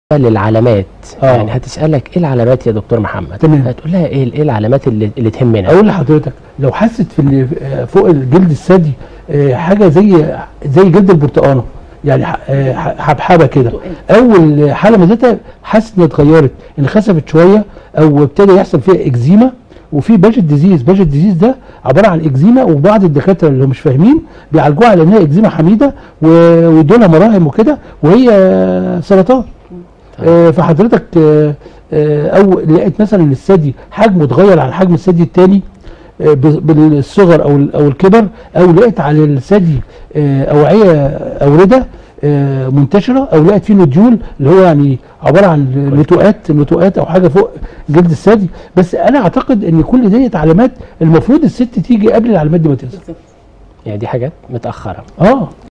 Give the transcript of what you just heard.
للعلامات. يعني هتسألك ايه العلامات يا دكتور محمد؟ تمام. هتقول لها ايه العلامات اللي تهمنا؟ اقول لحضرتك لو حست في اللي فوق الجلد الثدي حاجه زي جلد البرتقانه، يعني حبحبه كده، اول حاله مزتها حاسس انها اتغيرت، ان خسفت شويه او ابتدى يحصل فيها اكزيما. وفي باجت ديزيز ده عباره عن اكزيما، وبعض الدكاتره اللي مش فاهمين بيعالجوها على انها اكزيما حميده ويدولها مراهم وكده، وهي سرطان. فحضرتك او لقيت مثلا الثدي حجمه اتغير عن حجم الثدي الثاني بالصغر او الكبر، او لقيت على الثدي اوعيه اورده منتشره، او لقيت فيه نوديول اللي هو يعني عباره عن نتوءات او حاجه فوق جلد الثدي. بس انا اعتقد ان كل ديت علامات المفروض الست تيجي قبل العلامات دي ما تظهر. يعني دي حاجات متاخره.